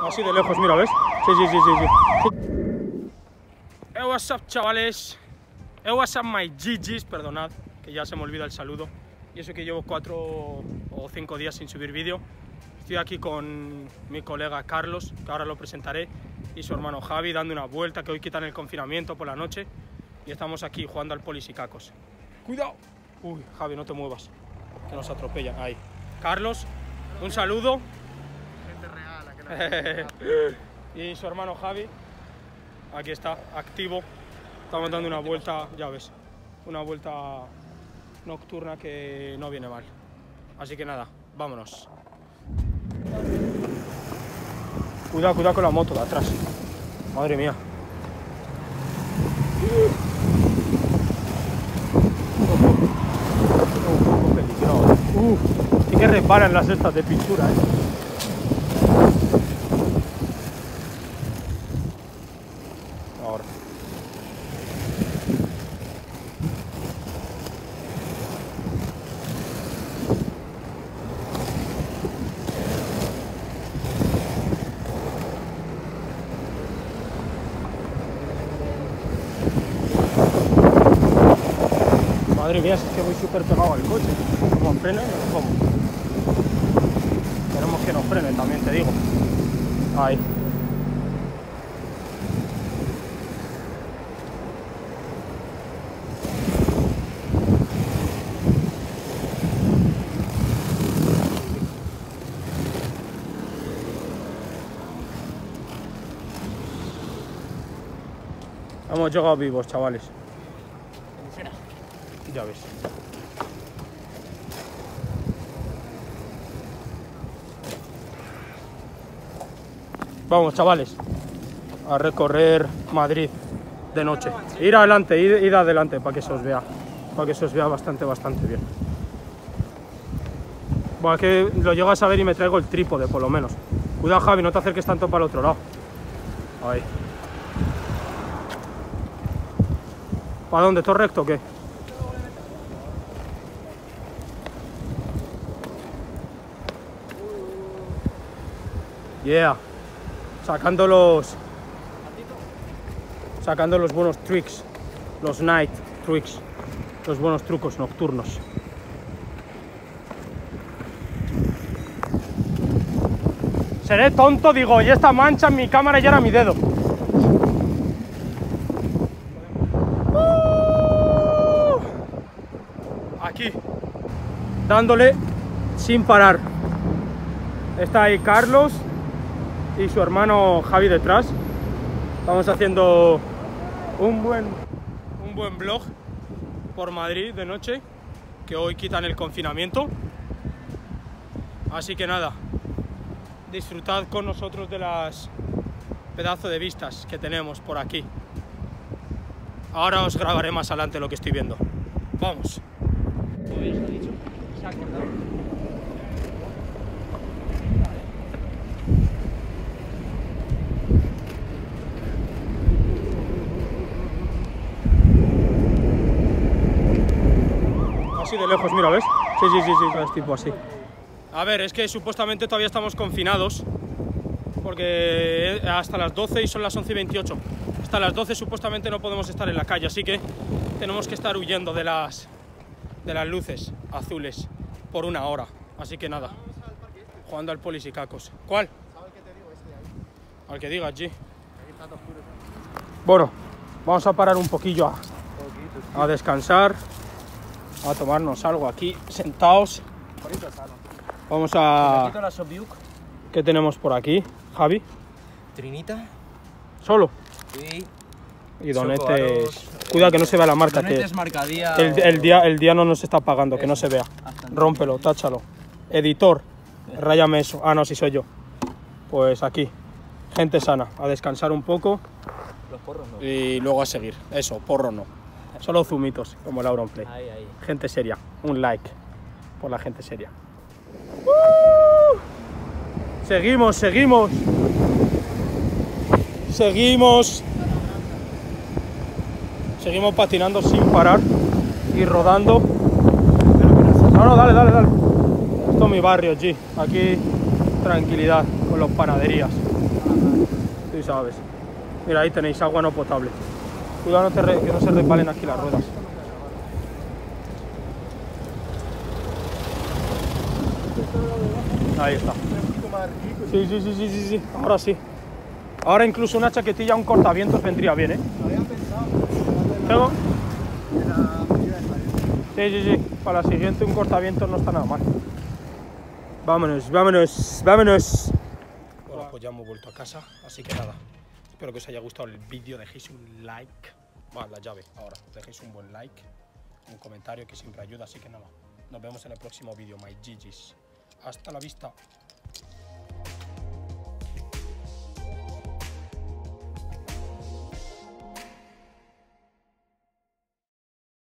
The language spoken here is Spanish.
Así de lejos, mira, ¿ves? Sí. What's up, chavales? What's up, my GGs? Perdonad, que ya se me olvida el saludo. Y eso que llevo 4 o 5 días sin subir vídeo. Estoy aquí con mi colega Carlos, que ahora lo presentaré, y su hermano Javi, dando una vuelta, que hoy quitan el confinamiento por la noche. Y estamos aquí jugando al polisicacos. ¡Cuidado! Uy, Javi, no te muevas, que nos atropellan. Ahí. Carlos, un saludo. Y su hermano Javi, aquí está, activo. Estamos dando una vuelta, ya ves, una vuelta nocturna que no viene mal. Así que nada, vámonos. Cuidado con la moto de atrás. Madre mía. Un poco peligroso. Sí que resbalan las estas de pintura, Ahora. Madre mía, es que voy súper pegado al coche. ¿Cómo frena? ¿Cómo? Queremos que nos frene, también te digo. Ahí. Hemos llegado vivos, chavales. Ya ves. Vamos, chavales, a recorrer Madrid de noche. Ir adelante, ir adelante para que se os vea. Para que se os vea bastante bien. Bueno, es que lo llego a saber y me traigo el trípode, por lo menos. Cuidado, Javi, no te acerques tanto para el otro lado. Ahí. ¿Para dónde? ¿Todo recto o qué? Yeah. Sacando los buenos tricks. Los night tricks. Los buenos trucos nocturnos. Seré tonto, digo, y esta mancha en mi cámara ya era mi dedo. Aquí, dándole sin parar. Está ahí Carlos y su hermano Javi detrás. Estamos haciendo un buen vlog por Madrid de noche, que hoy quitan el confinamiento. Así que nada, disfrutad con nosotros de las pedazos de vistas que tenemos por aquí. Ahora os grabaré más adelante lo que estoy viendo. Vamos. Se ha acordado. Así de lejos, mira, ¿ves? Sí, es tipo así. A ver, es que supuestamente todavía estamos confinados, porque hasta las 12 y son las 11:28. Hasta las 12 supuestamente no podemos estar en la calle, así que tenemos que estar huyendo de las luces azules por una hora. Así que nada, jugando al polisicacos. ¿Cuál? ¿Sabes qué te digo? Este de ahí. Al que digas, G. Bueno, vamos a parar un poquillo a descansar, a tomarnos algo aquí, sentados. Vamos a... ¿Qué tenemos por aquí, Javi? Trinita. ¿Solo? Sí. Y donetes... Cuida que no se vea la marca. Donetes marcadía. El día no nos está pagando, que no se vea. Rómpelo, táchalo. Editor, ráyame eso. Ah, no, si soy yo. Pues aquí, gente sana, a descansar un poco. Los porros no. Y luego a seguir. Eso, porro no. Solo zumitos, como el Auronplay. Ahí. Gente seria. Un like por la gente seria. Seguimos. Seguimos patinando sin parar y rodando. No, dale. Esto es mi barrio, G. Aquí tranquilidad con los panaderías. Tú sabes. Mira, ahí tenéis agua no potable. Cuidado que no se resbalen aquí las ruedas. Ahí está. Sí. Ahora sí. Ahora incluso una chaquetilla, un cortavientos vendría bien, ¿eh? ¿Tengo? Sí. Para la siguiente un cortavientos no está nada mal. Vámonos. Bueno, pues ya hemos vuelto a casa, así que nada. Espero que os haya gustado el vídeo, dejéis un like. Va, la llave, ahora. Dejéis un buen like, un comentario que siempre ayuda, así que nada. Nos vemos en el próximo vídeo, my GGs. Hasta la vista.